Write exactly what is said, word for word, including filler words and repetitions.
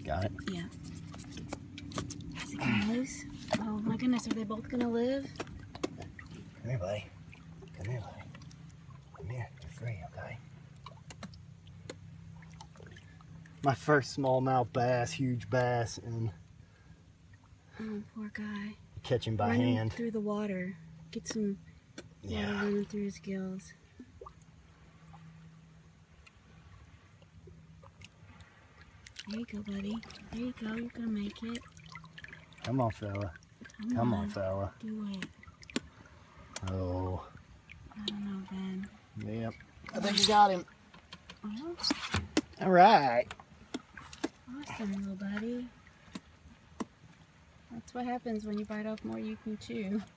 Got it? Yeah. Is it gonna loose? Oh my goodness, are they both gonna live? Come here, buddy. Come here, buddy. Come here. You're free, okay? My first smallmouth bass, huge bass, and Oh, poor guy. catch him by Run him hand. through the water. Get some water Yeah. running through his gills. There you go, buddy. There you go. You're gonna make it. Come on, fella. Come, Come on. on, fella. Do it. Oh. I don't know, Ben. Yep. I think you got him. Oh, All right. awesome, little buddy. That's what happens when you bite off more you can chew.